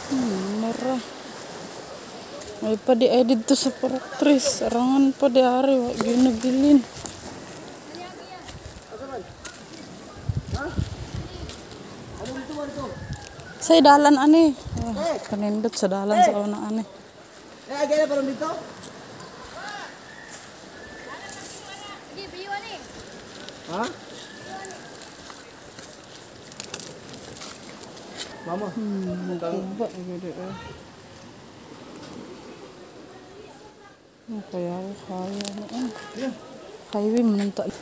Murah. Ay pa di edit to sa paratris. Arangan pa di ari. Wag yun nagilin. Sa dalan ani. Kanindot sa dalan sa una ani. Agay na parang dito? Ha? Mama. Kuba. Kaya ako kaya na. Highway mo nang to.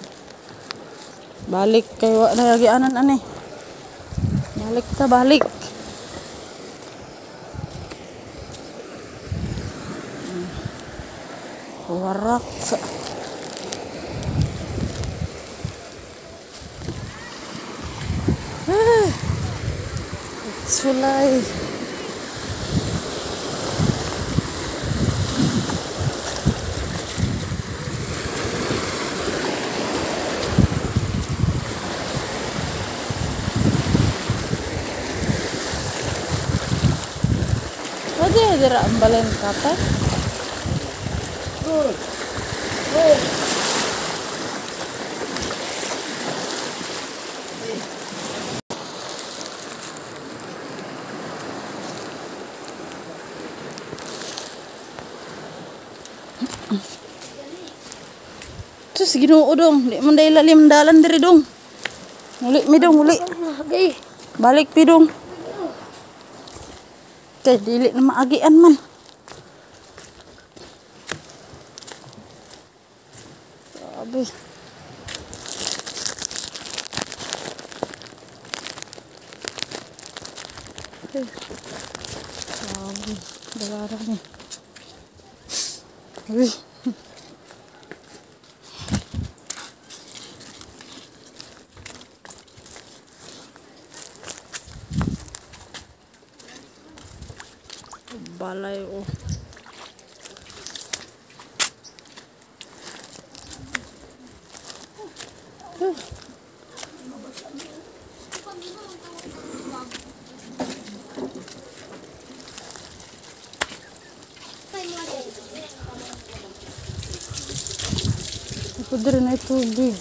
Balik kay wa na anan ani. Balik ta balik. Warak sa sulay. Pwede dira ang balen kata. Terus Ginoo dong, di man day lalim dalan diri dong. Uli mi dong, uli. Balik pi dong. Kay dili na maagian man. Sabi. Sabi, dalarang ni. Uy. Balay oh. Ako din na tubig.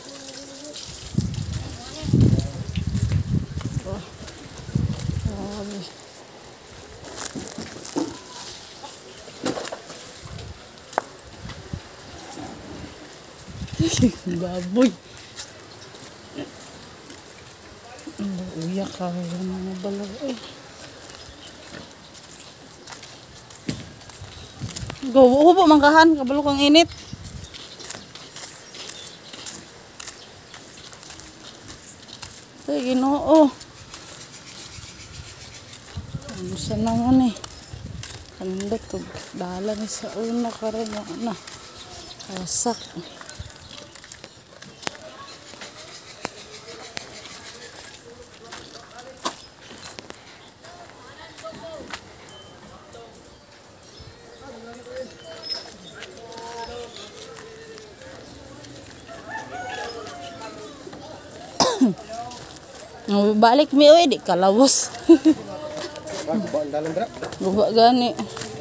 Baboy. Uyak ka yung mga balaw eh. Go, hubo mangkahan, kabalo kang init. Ay, Ginoo. Ano sa nangan eh. Kanindot to. Dalan sa una karon na. Wasak. Balik mi oy di kalawos. Guba gani.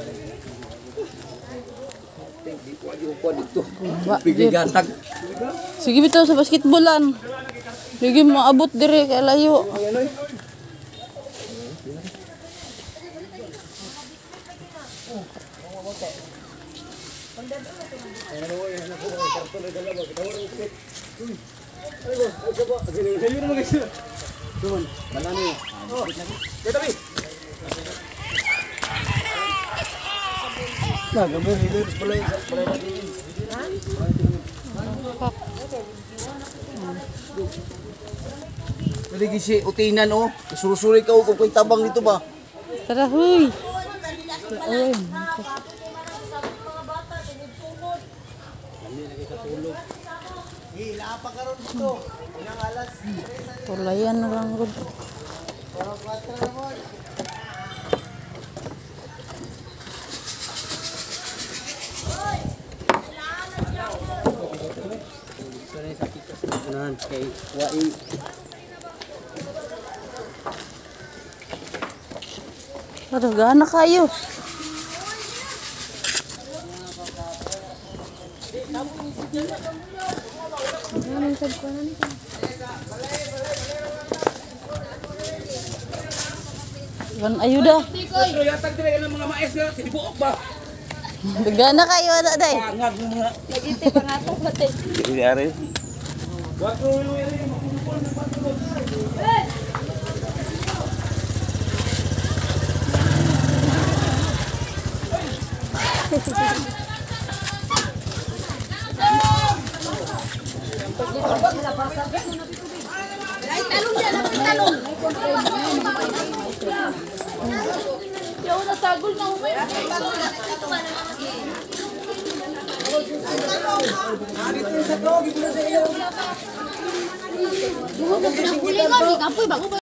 Sige bitaw sa basketballan. Sige maabot dire kay layo. Pwede gisi utinan oh. Susuri ka kung ko'y tabang dito ba? Tara huy. Oy. Ilapa ka ron dito. Unang alas. Tulayan na lang gud. Kay wai Aduh, gana kayo. Iwan ayo dah. Pero yatag dire ng mga maes nga tibuok ba? Gana kayo ada day. Pangag mga. Nagiti pangato pati. Dili are. Ay, talong yan, talong. Yaw na sagol na umay. Huli ka, di kapoy bago